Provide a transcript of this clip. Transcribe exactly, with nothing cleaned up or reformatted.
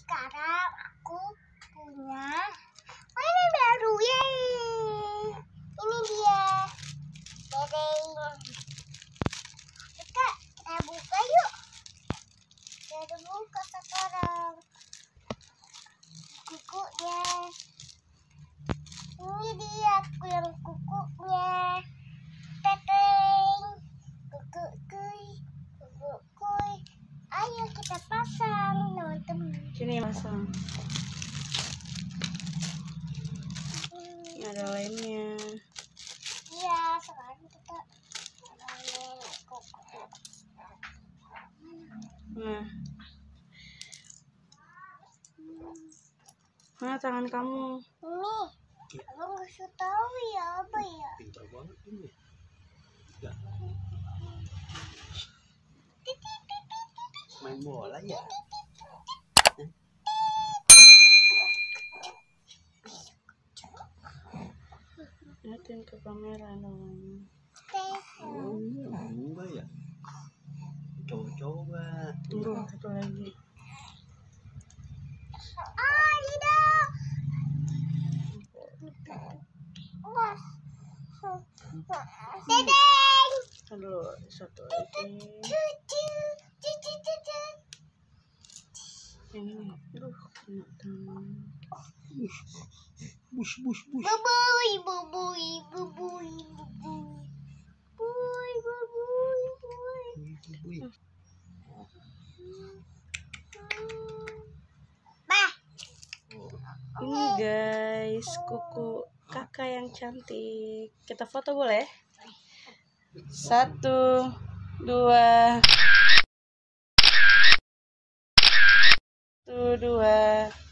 sekarang aku punya mainan baru, yeay. Ini dia bedeng. Kita kita buka yuk. Kita buka sekarang kukunya. Ini dia aku yang kukunya. Teteng, kuku kuy, kuku kuy. Ayo kita pasang, teman-teman. Sini pasang. Ini ada lainnya. Iya, sekarang kita main kuku. Nah, mana tangan kamu? Ini, abang nggak usah tahu ya apa ya. Pintar banget ini. Ya. Main bola ya. Lihatin ke kamera dong. Oh, enggak ya. Coba-coba. Tunggu satu lagi. Ah, tidak. Dedeng. Aduh, satu lagi. Cucu, cucu, cucu. Ini, aduh, kena tangan. Bush, bush, bush. Bubui, bubui, bubui, bubui. Bubui, bubui, bubui. Buih. Bah. Ini guys, kuku kakak yang cantik. Kita foto boleh? Satu, dua. Satu, dua.